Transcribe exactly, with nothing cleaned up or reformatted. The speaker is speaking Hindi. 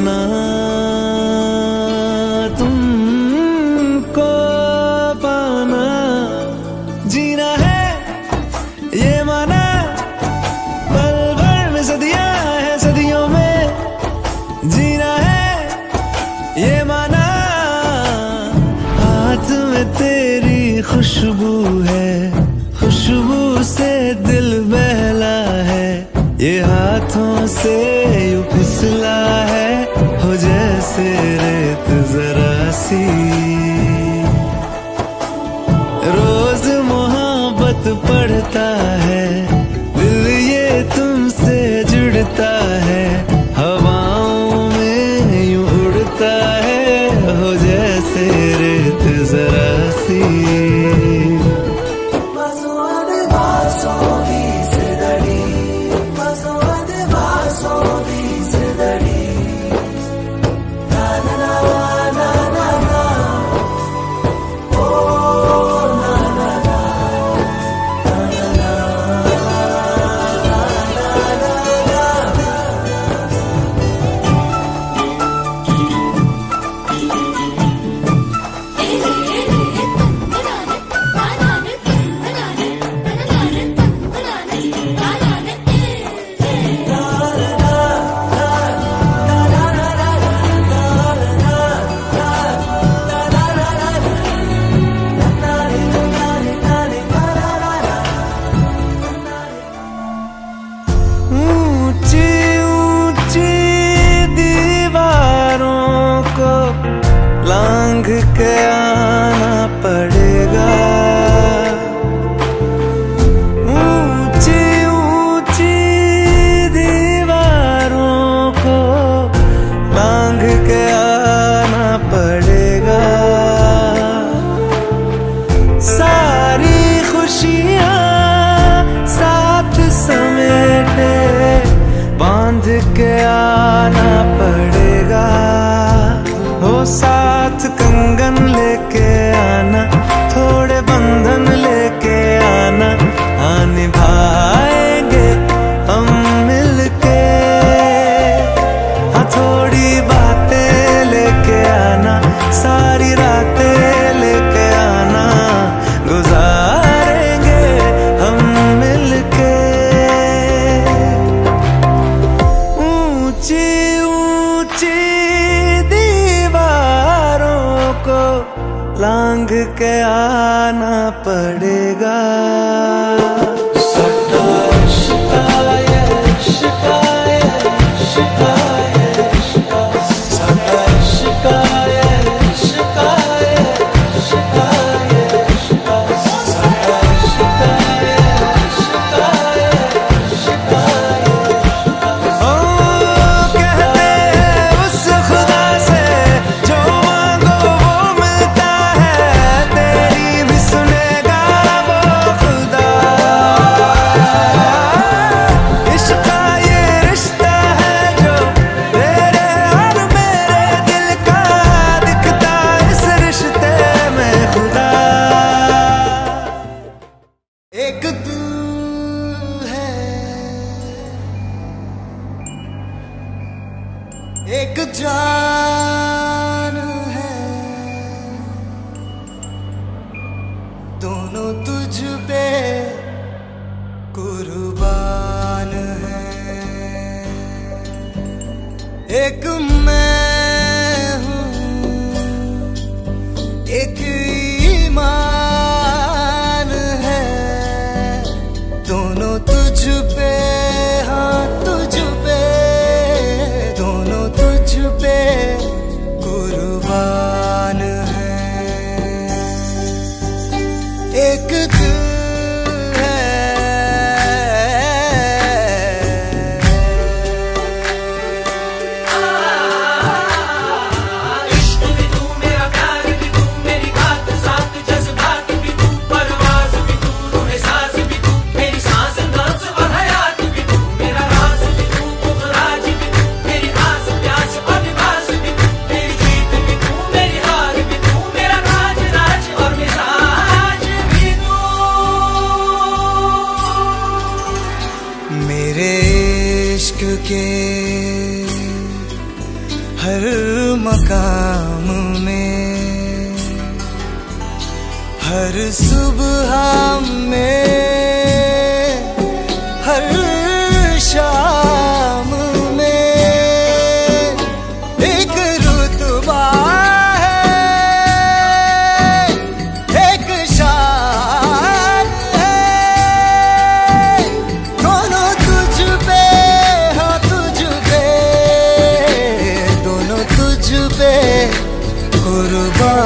पाना, तुमको पाना, जीना है ये माना, पल भर में सदियां है, सदियों में जीना है ये माना। हाथ में तेरी खुशबू है, खुशबू से दिल बहला है, ये हाथों से यूं फिसला है, हो जैसे रेत जरा सी। रोज मोहब्बत पढ़ता है, दिल ये तुमसे जुड़ता है, हवाओं में यूं उड़ता है, हो जैसे रेत जरा सी। लांघ के आना पड़ेगा, ऊंची ऊंची दीवारों को लांघ के आना पड़ेगा। सारी खुशियां साथ समेटे बांध के आना पड़ेगा, हो साथ कंगन लेके आना, थोड़े बंधन लेके आना, हाँ निभाएंगे हम मिलके, हाँ थोड़ी बातें लेके आना, सारी रातें लेके आना, गुजारेंगे हम मिलके। ऊंची ऊंची लांघ के आना पड़ेगा। एक तू है, एक जान है, दोनों तुझ पे कुर्बान है। एक मैं हूँ, एक ईमान है, दोनों तुझ पे, हाँ तुझ पे, दोनों तुझ पे कुर्बान है। एक दिल है, आ, हर मकाम में, हर सुबह में, हर शाम में एक रुतबा है, एक शान है। दोनों तुझ पे, हाँ तुझ पे, दोनों तुझ पे कुर्बान